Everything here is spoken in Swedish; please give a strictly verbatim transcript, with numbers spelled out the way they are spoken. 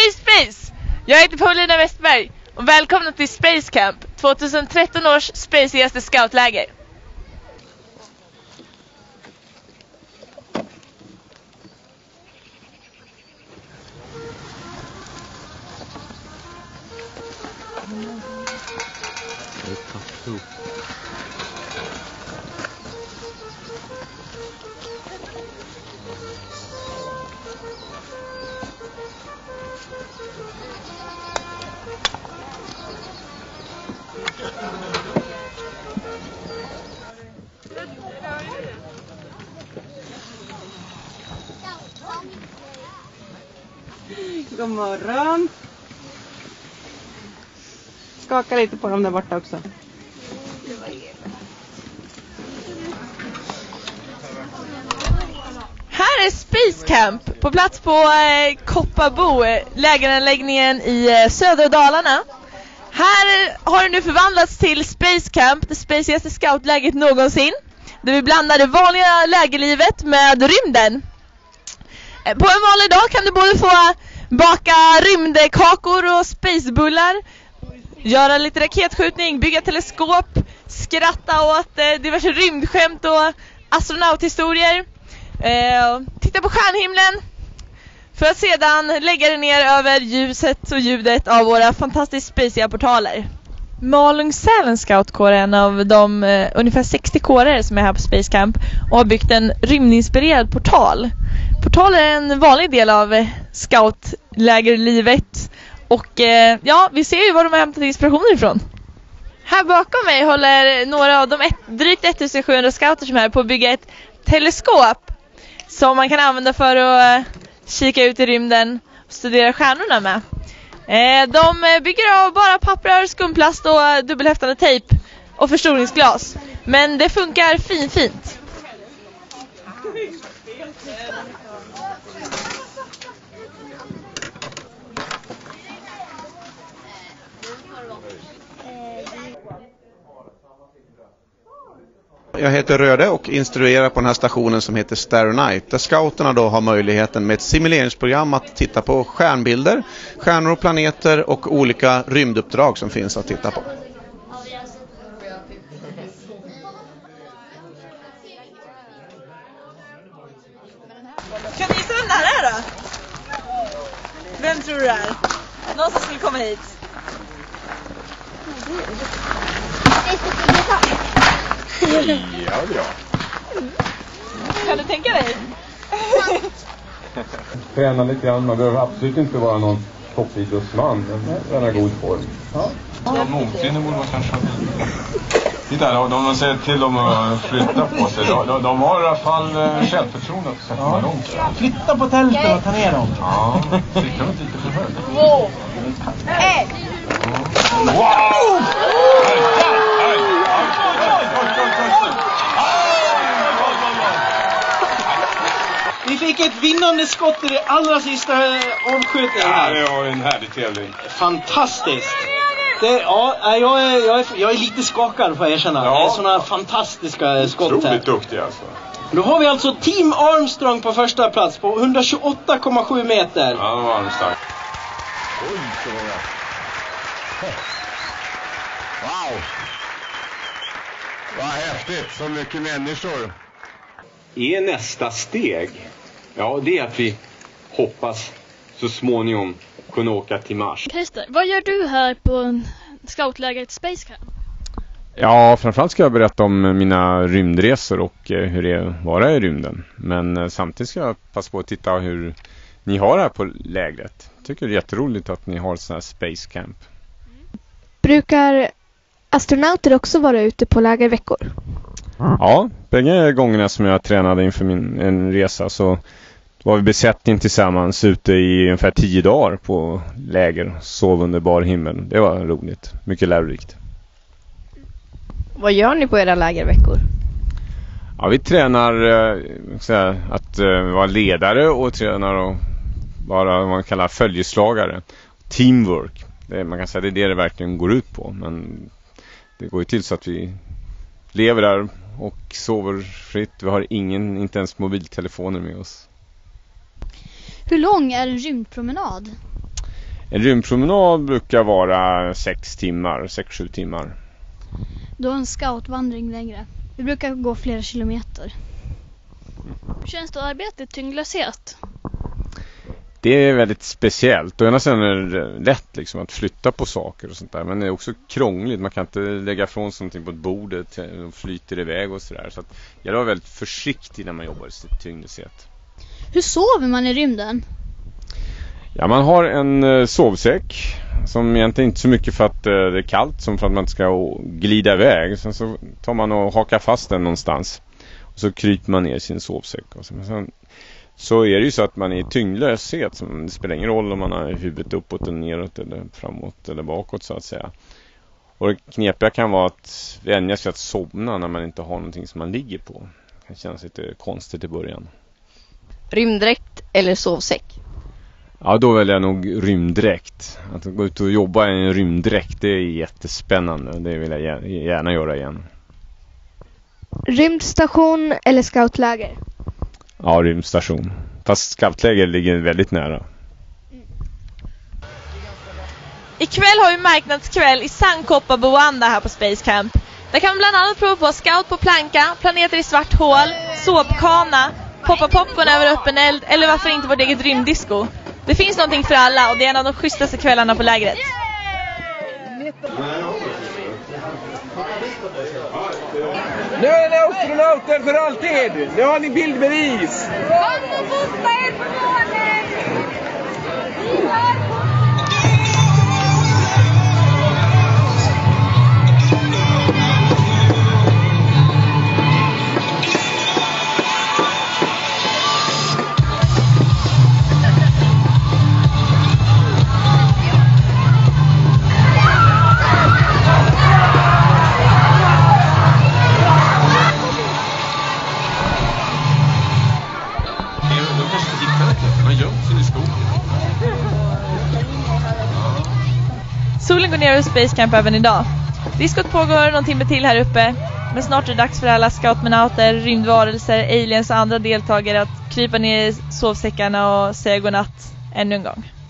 Hej Space! Jag heter Paulina Westberg och välkomna till Space Camp, tjugohundratretton års spaceigaste scoutläger. God morgon. Skaka lite på dem där borta också. Här är Space Camp på plats på eh, Kopparbo, lägeranläggningen i eh, södra Dalarna. Här har det nu förvandlats till Space Camp, det spaceigaste scoutläget någonsin. Där vi blandar det vanliga lägerlivet med rymden. Eh, på en vanlig dag kan du både få baka rymdkakor och spacebullar, göra lite raketskjutning, bygga teleskop, skratta åt eh, diverse rymdskämt och astronauthistorier, eh, titta på stjärnhimlen för att sedan lägga det ner över ljuset och ljudet av våra fantastiskt spaciga portaler. Malung-Sälens scoutkår är en av de eh, ungefär sextio kårer som är här på Space Camp och har byggt en rymdinspirerad portal. Portal är en vanlig del av scoutlägerlivet och eh, ja, vi ser ju var de har hämtat inspiration ifrån. Här bakom mig håller några av de ett, drygt ettusensjuhundra scouter som är på att bygga ett teleskop som man kan använda för att eh, kika ut i rymden och studera stjärnorna med. Eh, de bygger av bara papper, skumplast och dubbelhäftande tejp och förstoringsglas. Men det funkar fin fint. Jag heter Röde och instruerar på den här stationen som heter Starry Night, där scouterna då har möjligheten med ett simuleringsprogram att titta på stjärnbilder, stjärnor och planeter och olika rymduppdrag som finns att titta på. Kan ni gissa vem det här är då? Vem tror du det är? Någon som skulle komma hit. Ja, det är Kan du tänka dig? Träna lite grann, man behöver absolut inte vara någon toppidrottsman, men träna god form. Ja. Ja, någonsin borde man kanske... Titta, de, de säger till dem att flytta på sig. De, de har i alla fall självförtroende att sätta ja. långt. Flytta på tälten och ta ner dem. Ja, sikta inte lite för högt. Två, ett. Wow! Vi fick ett vinnande skott i det allra sista avskjutningen här. Ja, det var en härlig tävling. Fantastiskt. Det, ja, jag är, jag, är, jag är lite skakad får jag erkänna. Ja. Det är sådana fantastiska skott här. Otroligt duktig alltså. Då har vi alltså Team Armstrong på första plats på etthundratjugoåtta komma sju meter. Ja, det var Armstrong. Oj, så var det. Wow. Vad häftigt, så mycket människor. Är nästa steg? Ja, det är att vi hoppas så småningom kunna åka till Mars. Christer, vad gör du här på scoutlägret Space Camp? Ja, framförallt ska jag berätta om mina rymdresor och eh, hur det är att vara i rymden. Men eh, samtidigt ska jag passa på att titta hur ni har det här på lägret. Jag tycker det är jätteroligt att ni har sån här Space Camp. Brukar astronauter också vara ute på lägerveckor? Ja, bägge gångerna som jag tränade inför min en resa så var vi besättning tillsammans ute i ungefär tio dagar på läger, sov under bar himmel. Det var roligt, mycket lärorikt. Vad gör ni på era lägerveckor? Ja, vi tränar eh, säga, att eh, vara ledare och tränar att vara vad man kallar följeslagare. Teamwork, det, man kan säga det är det det verkligen går ut på. Men det går ju till så att vi lever där och sover fritt. Vi har ingen, inte ens mobiltelefoner med oss. Hur lång är en rymdpromenad? En rymdpromenad brukar vara sex timmar, sex sju timmar. Då en scoutvandring längre. Vi brukar gå flera kilometer. Hur känns det att arbeta i tyngdlöshet? Det är väldigt speciellt. Och ena sidan är det lätt liksom att flytta på saker och sånt där. Men det är också krångligt. Man kan inte lägga från någonting på ett bord och flyter iväg och sådär. Så att jag är väldigt försiktig när man jobbar i tyngdlöshet. Hur sover man i rymden? Ja, man har en uh, sovsäck som egentligen inte så mycket för att uh, det är kallt som för att man inte ska glida iväg. Sen så tar man och hakar fast den någonstans. Och så kryper man ner i sin sovsäck. Och sen, sen, så är det ju så att man är i tyngdlöshet. Så det spelar ingen roll om man har huvudet uppåt eller neråt eller framåt eller bakåt så att säga. Och det knepiga kan vara att vänja sig att somna när man inte har någonting som man ligger på. Det kan kännas lite konstigt i början. Rymddräkt eller sovsäck? Ja, då väljer jag nog rymddräkt. Att gå ut och jobba i en rymddräkt, det är jättespännande. Det vill jag gärna göra igen. Rymdstation eller scoutläger? Ja, rymdstation. Fast scoutläger ligger väldigt nära. Ikväll har vi marknadskväll i Sankopa Boanda här på Space Camp. Där kan man bland annat prova på scout på planka, planeter i svart hål, såpkana, poppa popcorn över öppen eld eller varför inte vårt eget rymddisco. Det finns någonting för alla och det är en av de schysstaste kvällarna på lägret. Nu är ni astronauter för alltid! Nu har ni bildbevis! Kom och fota er på månen! Solen går ner över Space Camp även idag. Diskot pågår någon timme till här uppe. Men snart är det dags för alla scoutmenauter, rymdvarelser, aliens och andra deltagare att krypa ner i sovsäckarna och säga godnatt ännu en gång.